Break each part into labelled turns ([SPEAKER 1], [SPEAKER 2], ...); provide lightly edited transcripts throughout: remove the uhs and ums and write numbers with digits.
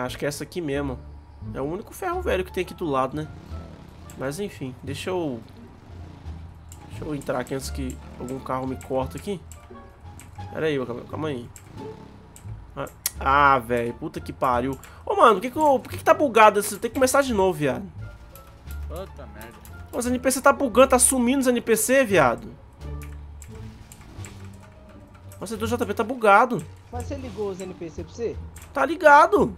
[SPEAKER 1] Acho que é essa aqui mesmo. É o único ferro velho que tem aqui do lado, né? Mas enfim, deixa eu entrar aqui antes que algum carro me corta aqui. Pera aí, calma aí. Ah, velho, puta que pariu. Ô, mano, por que tá bugado? Você tem que começar de novo, viado.
[SPEAKER 2] Puta merda.
[SPEAKER 1] Os NPC tá bugando, tá sumindo os NPC, viado. Nossa, do JP tá bugado.
[SPEAKER 3] Mas você ligou os NPC pra você?
[SPEAKER 1] Tá ligado.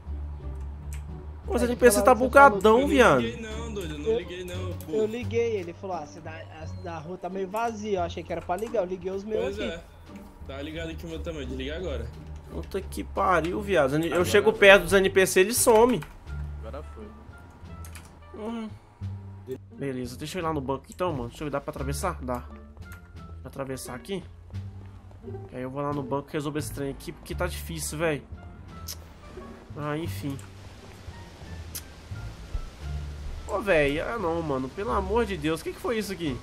[SPEAKER 1] Os NPC tá bugadão, viado.
[SPEAKER 4] Eu não liguei não, doido, eu não liguei não, pô.
[SPEAKER 3] Eu liguei, ele falou, a da rua tá meio vazia, eu achei que era pra ligar, eu liguei os meus
[SPEAKER 4] Pois
[SPEAKER 3] aqui.
[SPEAKER 4] é. Tá ligado aqui o meu também, desliga agora.
[SPEAKER 1] Puta que pariu, viado. Eu chego perto dos NPC, eles somem.
[SPEAKER 2] Agora foi.
[SPEAKER 1] Beleza, deixa eu ir lá no banco então, mano. Deixa eu ver, dá pra atravessar? Dá. Pra atravessar aqui? Aí eu vou lá no banco e resolver esse trem aqui, porque tá difícil, velho. Ah, enfim. Ô, velho, ah não, mano. Pelo amor de Deus, o que foi isso aqui?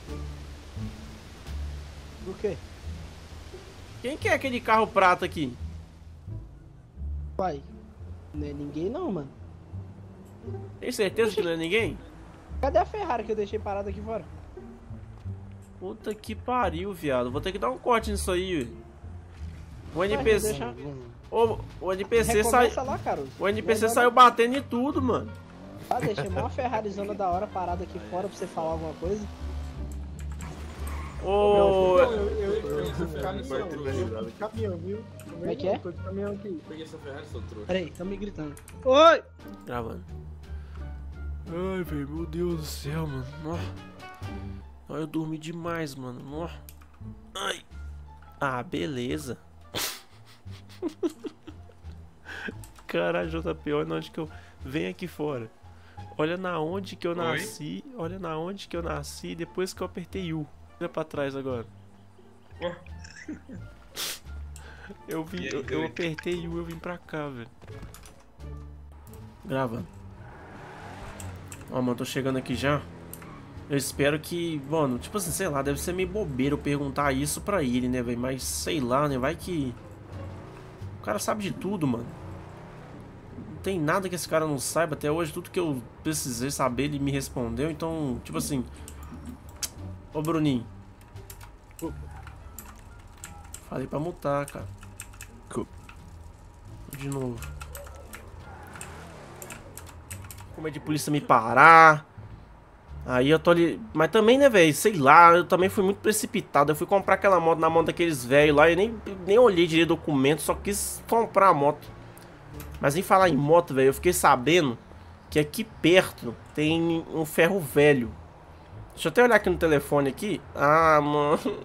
[SPEAKER 3] Do quê?
[SPEAKER 1] Quem que é aquele carro prata aqui?
[SPEAKER 3] Pai, não é ninguém não, mano.
[SPEAKER 1] Tem certeza que não é ninguém?
[SPEAKER 3] Cadê a Ferrari que eu deixei parada aqui fora?
[SPEAKER 1] Puta que pariu, viado. Vou ter que dar um corte nisso aí, velho. O NPC... O NPC saiu...
[SPEAKER 3] lá, Caruso.
[SPEAKER 1] O NPC saiu batendo em tudo, mano.
[SPEAKER 3] Ah, deixei uma Ferrarizona da hora parada aqui fora pra você falar alguma coisa.
[SPEAKER 1] Ô...
[SPEAKER 5] Eu fui caminhão, viu?
[SPEAKER 3] Como é que é?
[SPEAKER 5] Tô de caminhão aqui.
[SPEAKER 4] Peguei essa Ferrari, seu trouxa.
[SPEAKER 3] Peraí, tão me gritando. Oi!
[SPEAKER 1] Gravando. Ai, velho, meu Deus do céu, mano. Ó, eu dormi demais, mano. Ó. Ai. Ah, beleza. Caralho, JP, olha onde que eu... Vem aqui fora. Olha na onde que eu nasci. Olha na onde que eu nasci depois que eu apertei U. Olha pra trás agora. Eu apertei U, eu vim pra cá, velho. Gravando. Ó, mano, tô chegando aqui já. Eu espero que, mano, tipo assim, sei lá, deve ser meio bobeira eu perguntar isso pra ele, né, velho? Mas sei lá, né? Vai que... O cara sabe de tudo, mano. Não tem nada que esse cara não saiba. Até hoje, tudo que eu precisei saber, ele me respondeu. Então, tipo assim... Ô, Bruninho. Falei pra mutar, cara. De novo. Como é de polícia me parar. Aí eu tô ali... Mas também, né, velho? Sei lá, eu também fui muito precipitado. Eu fui comprar aquela moto na mão daqueles velhos lá. E nem olhei direito o documento. Só quis comprar a moto. Mas em falar em moto, velho, eu fiquei sabendo que aqui perto tem um ferro velho. Deixa eu até olhar aqui no telefone aqui. Ah, mano.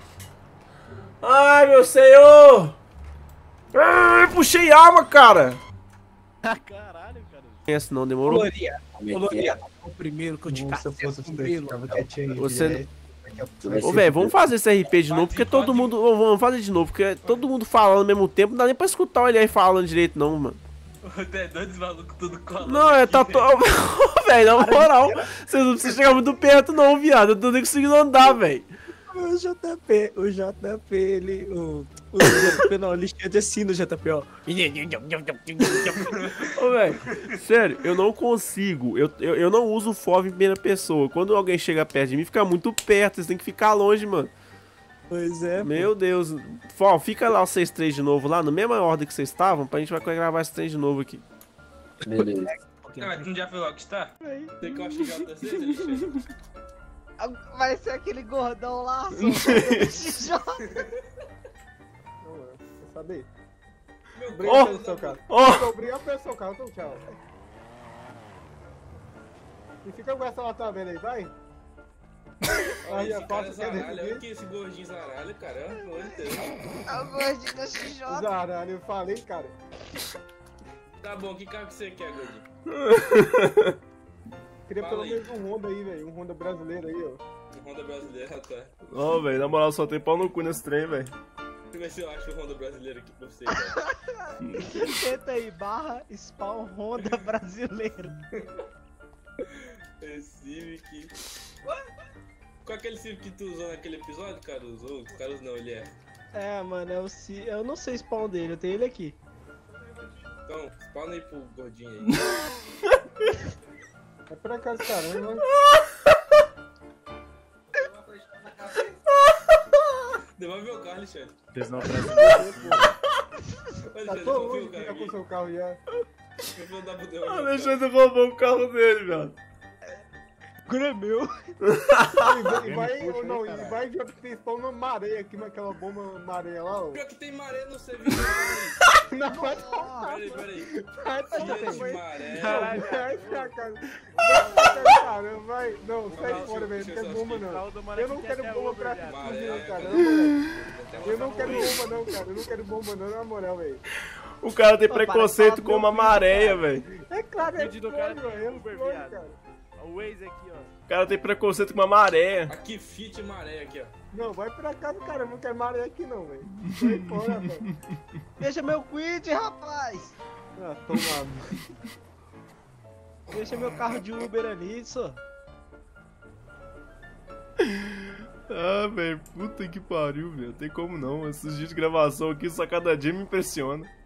[SPEAKER 1] Ai, meu senhor! Ai, puxei arma, cara!
[SPEAKER 2] Caralho, cara.
[SPEAKER 1] Esse não demorou?
[SPEAKER 3] Coloria, o primeiro que eu te
[SPEAKER 5] Se eu fosse você,
[SPEAKER 3] cabelo.
[SPEAKER 5] ficava quietinho aí.
[SPEAKER 1] Você...
[SPEAKER 5] Vai
[SPEAKER 1] Ô,
[SPEAKER 5] ser
[SPEAKER 1] velho, vamos fazer esse RP de novo, porque todo mundo... Vamos fazer de novo, porque todo mundo falando ao mesmo tempo, não dá nem pra escutar ele aí falando direito, não, mano.
[SPEAKER 4] Tem dois malucos tudo colando.
[SPEAKER 1] Não, é tá... Velho, na moral, vocês não precisam chegar muito perto, não, viado. Eu tô nem conseguindo andar, velho.
[SPEAKER 5] O JP, ele... O JP não, ele tinha de assim no JP, ó.
[SPEAKER 1] Ô, velho, sério, eu não consigo. Eu não uso o FOV em primeira pessoa. Quando alguém chega perto de mim, fica muito perto. Vocês têm que ficar longe, mano.
[SPEAKER 5] Pois é,
[SPEAKER 1] Meu Deus. Fó, fica lá vocês três de novo lá, na mesma ordem que vocês estavam, pra gente vai gravar esses três de novo aqui.
[SPEAKER 6] Beleza.
[SPEAKER 4] Ah, mas tu não já foi Rockstar? Tem que eu chegar o terceiro, lixo.
[SPEAKER 3] Vai ser aquele gordão lá, XJ.
[SPEAKER 5] Você sabe?
[SPEAKER 4] Meu
[SPEAKER 5] Obrigado pelo seu carro.
[SPEAKER 1] Ó.
[SPEAKER 5] Obrigado pelo seu carro, então tchau. E fica com essa lá também aí, vai.
[SPEAKER 4] Olha
[SPEAKER 5] Aí, a
[SPEAKER 4] esse cara
[SPEAKER 5] foto
[SPEAKER 4] zaralho,
[SPEAKER 5] que
[SPEAKER 4] olha
[SPEAKER 5] é
[SPEAKER 4] aqui esse gordinho zaralho, cara. É uma coisa.
[SPEAKER 3] É o gordinho da XJ.
[SPEAKER 5] Zaralho, eu falei, cara.
[SPEAKER 4] Tá bom, que carro que você quer, gordinho?
[SPEAKER 5] Queria
[SPEAKER 4] Fala
[SPEAKER 5] pelo
[SPEAKER 4] aí.
[SPEAKER 5] menos um Honda aí, velho. Um Honda brasileiro aí, ó.
[SPEAKER 4] Um Honda brasileiro, tá.
[SPEAKER 1] Ó, velho, na moral, só tem pau no cu nesse trem, velho.
[SPEAKER 4] Deixa eu ver se eu acho o Honda brasileiro aqui pra você, cara.
[SPEAKER 3] Tenta aí, barra spawn Honda brasileiro.
[SPEAKER 4] É Civic. Qual é aquele Civic que tu usou naquele episódio, Caruso? Ou Caruso não, ele é.
[SPEAKER 3] É, mano, eu não sei spawn dele, eu tenho ele aqui.
[SPEAKER 4] Qual Falcão, spawna aí pro gordinho aí.
[SPEAKER 6] É pra cá, caramba.
[SPEAKER 4] Devolve meu carro, Alexandre.
[SPEAKER 2] Vocês não aparecem.
[SPEAKER 6] Tá
[SPEAKER 4] Alexandre,
[SPEAKER 6] todo
[SPEAKER 4] devolve
[SPEAKER 6] mundo
[SPEAKER 4] o carro
[SPEAKER 6] fica com
[SPEAKER 4] aqui.
[SPEAKER 6] seu carro já.
[SPEAKER 4] Eu vou dar pro
[SPEAKER 1] O
[SPEAKER 4] devolver.
[SPEAKER 1] Alexandre roubou o carro dele, velho.
[SPEAKER 3] Agora é meu.
[SPEAKER 6] E vai,
[SPEAKER 2] Puxa aí,
[SPEAKER 6] não, e
[SPEAKER 2] caralho.
[SPEAKER 6] vai já tem spawn na maré aqui, naquela bomba maré lá, ó.
[SPEAKER 4] Pior que tem maré no serviço.
[SPEAKER 6] Não, vai
[SPEAKER 4] Peraí.
[SPEAKER 6] vai
[SPEAKER 4] Dia de maré.
[SPEAKER 2] Caralho.
[SPEAKER 6] Vai pra cá. Vai pra cá, cara. Vai. Não, sai
[SPEAKER 4] Não,
[SPEAKER 6] fora, velho. Não
[SPEAKER 4] deixa eu
[SPEAKER 6] quero
[SPEAKER 4] só
[SPEAKER 6] bomba,
[SPEAKER 4] explicar.
[SPEAKER 6] não. Eu não quero bomba pra
[SPEAKER 2] Uber,
[SPEAKER 6] ti,
[SPEAKER 4] viado.
[SPEAKER 6] não, cara.
[SPEAKER 4] Maré.
[SPEAKER 6] Eu não quero bomba, não, cara. Eu não quero bomba, não, na moral, velho.
[SPEAKER 1] O cara tem
[SPEAKER 3] Ô,
[SPEAKER 1] preconceito
[SPEAKER 3] para,
[SPEAKER 1] com uma
[SPEAKER 3] fala
[SPEAKER 1] maréia,
[SPEAKER 3] meu
[SPEAKER 1] velho.
[SPEAKER 6] É claro, é
[SPEAKER 2] Vídeo do cara
[SPEAKER 6] flor,
[SPEAKER 2] tem
[SPEAKER 6] velho.
[SPEAKER 2] Uber,
[SPEAKER 6] É flor,
[SPEAKER 2] viado.
[SPEAKER 6] cara.
[SPEAKER 2] O Waze aqui, ó.
[SPEAKER 1] O cara tem preconceito com uma maré.
[SPEAKER 4] Aqui, fit maré aqui, ó.
[SPEAKER 6] Não, vai pra casa, cara. Eu não quero maré aqui, não, velho. Sai fora, velho.
[SPEAKER 3] Deixa meu quid, rapaz.
[SPEAKER 6] Ah, toma.
[SPEAKER 3] Deixa meu carro de Uber ali, só.
[SPEAKER 1] Ah, velho, puta que pariu, velho. Tem como não. Esses dias de gravação aqui, só cada dia me impressiona.